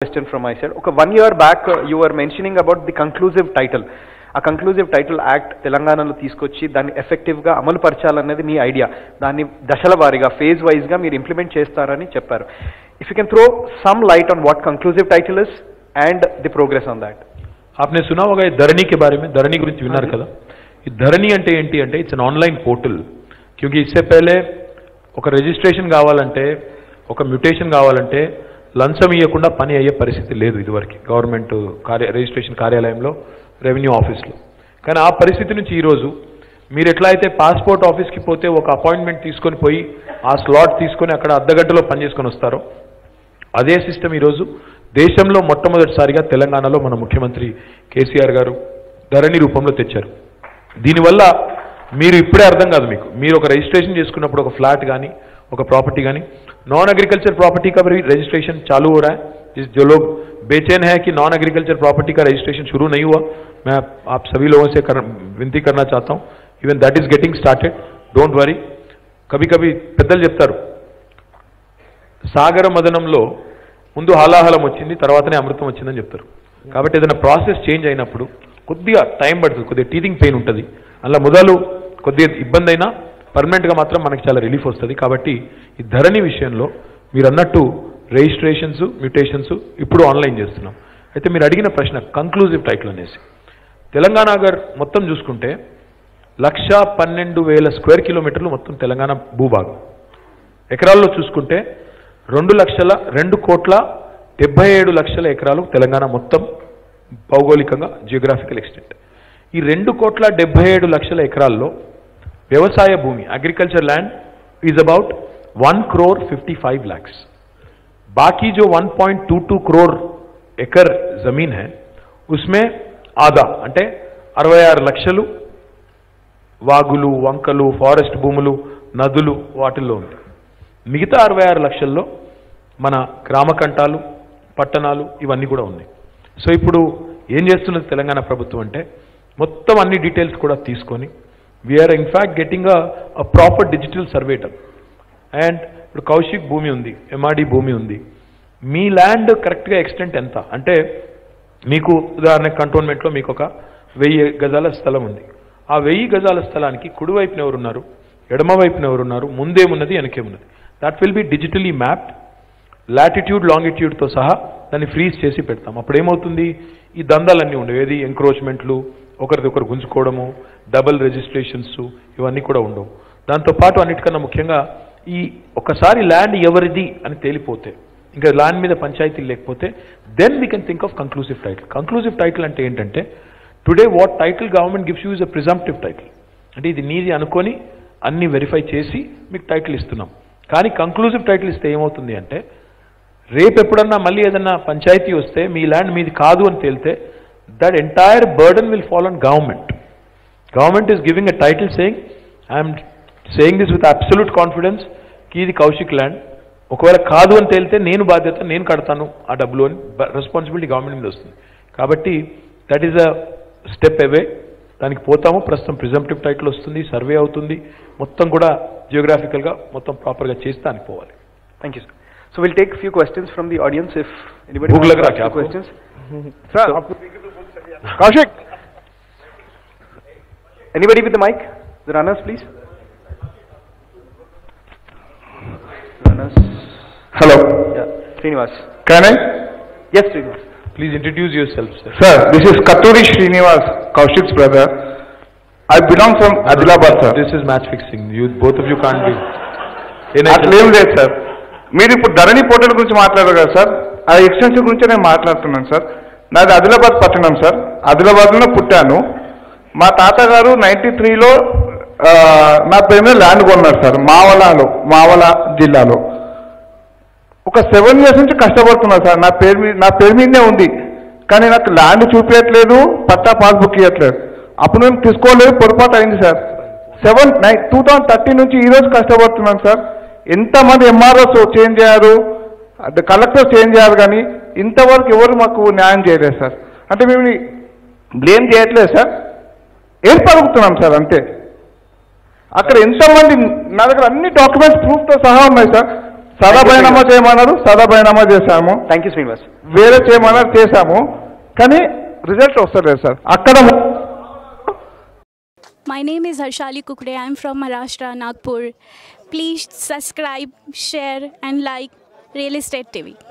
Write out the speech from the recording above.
question from my side. Okay, 1 year back you were mentioning about the conclusive title. A conclusive title act తెలంగాణలో తీసుకొచ్చి దాన్ని ఎఫెక్టివ్గా అమలు పరచాలనేది మీ idea. దాన్ని దశల వారీగా ఫేజ్ వైజ్గా మీరు ఇంప్లిమెంట్ చేస్తారని చెప్పారు. If you can throw some light on what conclusive title is and the progress on that. आपने सुना होगा ये धरनी के बारे में. धरनी गुరించి విన్నారు కదా. ఈ ధరణి అంటే ఏంటి అంటే ఇట్స్ అన్ ఆన్లైన్ పోర్టల్. क्योंकि इससे पहले ఒక రిజిస్ట్రేషన్ కావాలంటే ఒక మ్యూటేషన్ కావాలంటే లంచం ఇవ్వకుండా పని అయ్యే పరిస్థితి లేదు ఇదివరకు గవర్నమెంట్ రిజిస్ట్రేషన్ కార్యాలయంలో రెవెన్యూ ఆఫీస్లో. కానీ ఆ పరిస్థితి నుంచి ఈరోజు మీరు ఎట్లా అయితే పాస్పోర్ట్ ఆఫీస్కి పోతే ఒక అపాయింట్మెంట్ తీసుకొని పోయి ఆ స్లాట్ తీసుకొని అక్కడ అర్ధగంటలో పని చేసుకొని వస్తారో అదే సిస్టమ్ ఈరోజు దేశంలో మొట్టమొదటిసారిగా తెలంగాణలో మన ముఖ్యమంత్రి కేసీఆర్ గారు ధరణి రూపంలో తెచ్చారు. దీనివల్ల మీరు ఇప్పుడే అర్థం కాదు మీకు. మీరు ఒక రిజిస్ట్రేషన్ చేసుకున్నప్పుడు ఒక ఫ్లాట్ కానీ ఒక प्रॉपर्टी गानी नॉन एग्रीकल्चर प्रॉपर्टी का भी रजिस्ट्रेशन चालू हो रहा है. जो लोग बेचैन है कि नॉन एग्रीकल्चर प्रॉपर्टी का रजिस्ट्रेशन शुरू नहीं हुआ, मैं आप सभी लोगों से विनती करना चाहता हूं. Even that is getting started, don't worry. कभी कभी పెద్దలు చెప్తారు సాగర మదనంలో ముందు హాలాహలం వచ్చింది తర్వాతనే అమృతం వచ్చిందని చెప్తారు. కాబట్టి ఏదైనా ప్రాసెస్ చేంజ్ అయినప్పుడు కొద్దిగా టైం పడుతుంది, కొద్దిగా టీథింగ్ పెయిన్ ఉంటుంది. అలా మొదలు కొద్దిగా ఇబ్బంది అయినా పర్మనెంట్గా మాత్రం మనకి చాలా రిలీఫ్ వస్తుంది. కాబట్టి ఈ ధరణి విషయంలో మీరు అన్నట్టు రిజిస్ట్రేషన్స్ మ్యూటేషన్స్ ఇప్పుడు ఆన్లైన్ చేస్తున్నాం. అయితే మీరు అడిగిన ప్రశ్న కంక్లూజివ్ టైటిల్ అనేసి తెలంగాణ గారు మొత్తం చూసుకుంటే 1,12,000 స్క్వేర్ కిలోమీటర్లు మొత్తం తెలంగాణ భూభాగం. ఎకరాల్లో చూసుకుంటే 2,77,00,000 ఎకరాలు తెలంగాణ మొత్తం భౌగోళికంగా జియోగ్రాఫికల్ ఎక్స్టెంట్. ఈ 2,77,00,000 ఎకరాల్లో व्यवसाय भूमि agriculture land is about 1,55 lakhs. बाकी जो 1.22 करोड़ एकड़ जमीन है उसमें आधा అంటే 66 లక్షలు వాగులు వంకలు ఫారెస్ట్ భూములు నదులు వాటిల్లో ఉంది. మిగతా 66 లక్షల్లో మన గ్రామకంటాలు పట్టణాలు ఇవన్నీ కూడా ఉన్నాయి. సో ఇప్పుడు ఏం చేస్తున్నది తెలంగాణ ప్రభుత్వం అంటే మొత్తం అన్ని డీటెయిల్స్ కూడా తీసుకొని we are in fact getting a proper digital survey done. And ఇప్పుడు కౌశిక్ భూమి ఉంది, ఎంఆర్డి భూమి ఉంది, మీ ల్యాండ్ కరెక్ట్గా ఎక్స్టెంట్ ఎంత అంటే మీకు ఉదాహరణకు కంటోన్మెంట్లో మీకు ఒక 1000 గజాల స్థలం ఉంది. ఆ 1000 గజాల స్థలానికి కుడివైపున ఎవరున్నారు, ఎడమ వైపున ఎవరున్నారు, ముందేమున్నది వెనకేమున్నది, that will be digitally mapped. Latitude లాంగిట్యూడ్తో సహా దాన్ని ఫ్రీజ్ చేసి పెడతాం. అప్పుడు ఏమవుతుంది, ఈ దందాలన్నీ ఉండవు. ఏది ఎంక్రోచ్మెంట్లు, ఒకరిదొకరు గుంజుకోవడము, డబుల్ రిజిస్ట్రేషన్స్ ఇవన్నీ కూడా ఉండవు. దాంతోపాటు అన్నిటికన్నా ముఖ్యంగా ఈ ఒకసారి ల్యాండ్ ఎవరిది అని తేలిపోతే ఇంకా ల్యాండ్ మీద పంచాయతీ లేకపోతే then we can think of conclusive title. Conclusive title అంటే ఏంటంటే today what title government gives you is a presumptive title. అంటే ఇది నీది అనుకొని అన్ని వెరిఫై చేసి మీకు టైటిల్ ఇస్తున్నాం. కానీ కంక్లూజివ్ టైటిల్ ఇస్తే ఏమవుతుంది అంటే రేపు ఎప్పుడన్నా మళ్ళీ ఏదన్నా పంచాయతీ వస్తే మీ ల్యాండ్ మీది కాదు అని తేలితే that entire burden will fall on government. Government is giving a title saying, I am saying this with absolute confidence, ki idi Kaushik land. ఒకవేళ కాదు అని తేలితే నేను బాధ్యత, నేను కడతాను ఆ డబ్బులు అని రెస్పాన్సిబిలిటీ గవర్నమెంట్ మీద వస్తుంది. కాబట్టి that is a step away. దానికి పోతాము. ప్రస్తుతం ప్రిజంప్టివ్ టైటిల్ వస్తుంది, సర్వే అవుతుంది, మొత్తం కూడా జియోగ్రాఫికల్గా మొత్తం ప్రాపర్గా చేసి దానికి పోవాలి. Thank you sir. So will take few questions from the audience if anybody భూక్ లగ్ రहा questions. Sir Kaushik, anybody with the mic? The runners, please. Runners. Hello. Yeah, Srinivas. Can I? Yes, Srinivas. Please introduce yourself, sir. Sir, this is Katuri Srinivas, Kaushik's brother. I belong from Hyderabad, sir. This is match fixing. You both of you can't be. అట్లేం లేదు sir. మీరు ఇప్పుడు ధరణి portal గురించి మాట్లాడారు కదా sir, ఆ extension గురించి నేను మాట్లాడుతున్నాను సార్. నాది ఆదిలాబాద్ పట్టణం సార్. ఆదిలాబాద్లో పుట్టాను. మా తాతగారు 93లో నా పేరు మీద ల్యాండ్ కొన్నారు సార్, మావల జిల్లాలో. ఒక 7 years నుంచి కష్టపడుతున్నారు సార్. నా పేరు మీదనే ఉంది, కానీ నాకు ల్యాండ్ చూపించట్లేదు, పట్టా పాస్బుక్ ఇవ్వట్లేదు. అప్పుడు నేను తీసుకోలేదు, పొరపాటు అయింది సార్. 2013 నుంచి ఈరోజు కష్టపడుతున్నాను సార్. ఎంతమంది ఎంఆర్ఓస్ చేంజ్ అయ్యారు, కలెక్టర్ చేంజ్ అయ్యారు, కానీ ఇంతవరకు ఎవరు మాకు న్యాయం చేయలేదు సార్. అంటే మేము బ్లేమ్ చేయట్లేదు సార్, ఏర్పడుతున్నాం సార్ అంతే. అక్కడ ఎంతమంది, నా దగ్గర అన్ని డాక్యుమెంట్స్ ప్రూఫ్తో సహా ఉన్నాయి సార్. సదా బైనామా చేయమన్నారు, సదా బైనామా చేశాము. Thank you Srinivas. వేరే చేయమన్నారు, చేశాము, కానీ రిజల్ట్ వస్తలేదు సార్. అక్కడ My name is Hushaar Hyderabad. I am from Maharashtra, Nagpur. Please subscribe, share and like Real Estate TV.